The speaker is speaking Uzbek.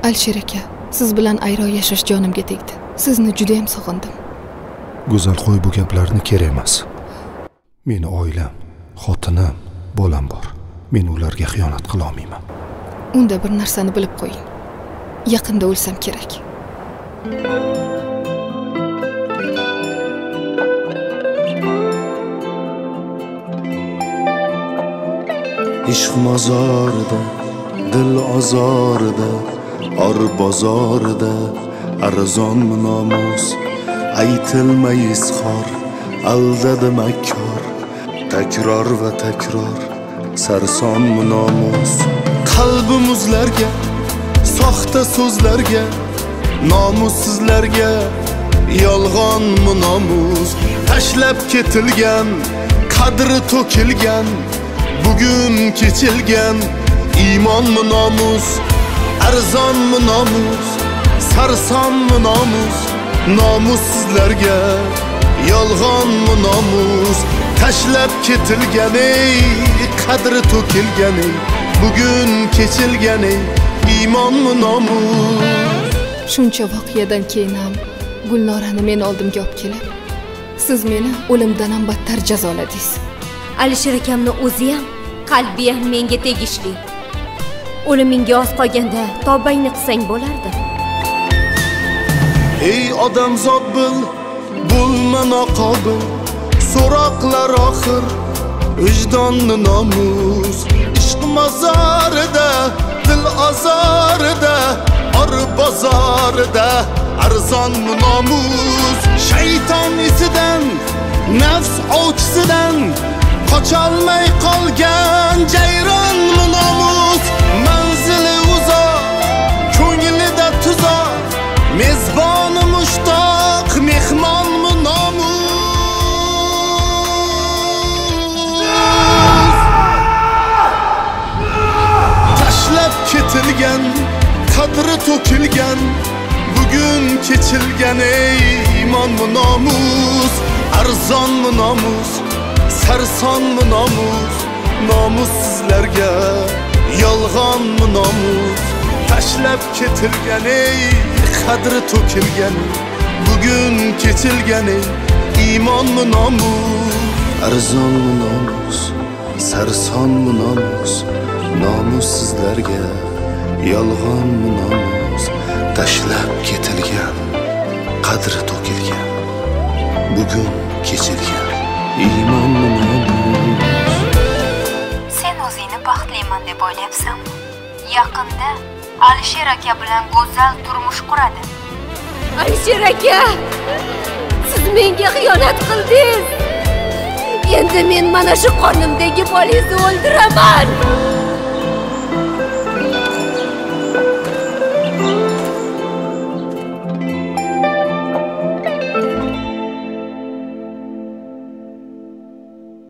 Alisher aka, siz bilan ayro yashash jonimga tegdi. Sizni juda ham sog'indim. Go'zal, qo'y bu gaplarni kerak emas. Meni oilam, xotinim, bolam bor. Men ularga xiyonat qila olmayman. Unda bir narsani bilib qo'ying. Yaqinda o'lsam kerak. ishq mozorida, dil ozorida, or bozorida, arzonmi nomus, aytilmay izhor, aldadi makkor, takror va takror, sarsonmi nomus. Qalbimizlarga, soxta so'zlarga, nomussizlarga, yolg'onmi nomus, tashlab ketilgan, qadri to'kilgan, bugun kechilgan, iymonmi nomus, arzonmi nomus, sarsonmi nomus, nomussizlarga, yolg'onmi nomus, tashlab ketilgan, qadri to'kilgan, bugun kechilgan, iymonmi nomus. Shuncha voqeadan keyin ham Gulnorani men oldimga olib kelib, siz meni o'limdan ham battar jazoladingiz. Alisher akamni o'zi ham, qalbi ham menga tegishli. O'limingga oz qolganda tavbangni qilsang bo'lardi. Ey odamzod bil, bo'lma noqobil, so'roqlar oxir, vijdonni nomus. Ishq mozorida, dil ozorida, or bozorida, arzonmi nomus. Shayton isidan, nafs ovchisidan qocholmay qolgan jayronmi nomus. Manzili uzoq, ko'nglida tuzoq, mezboni mushtoq, mehmonmi nomus. Tashlab ketilgan, qadri to'kilgan, bugun kechilgan, iymonmi nomus, arzonmi nomus, sarsonmi nomus, nomussizlarga, yolg'onmi nomus, tashlab ketilgan, qadri to'kilgan, bugun kechilgan, iymonmi nomus, arzonmi nomus, sarsonmi nomus, nomussizlarga, yolg'onmi nomus, tashlab ketilgan, qadri to'kilgan, bugun kechilgan, iymonmi nomus. Sen o'zingni baxtliman deb o'ylayapsanmi? Yaqinda Alisher aka bilan go'zal turmush quradi. Alisher aka, siz menga xiyonat qildingiz. Endi men mana shu qornimdagi bolangizni o'ldiraman.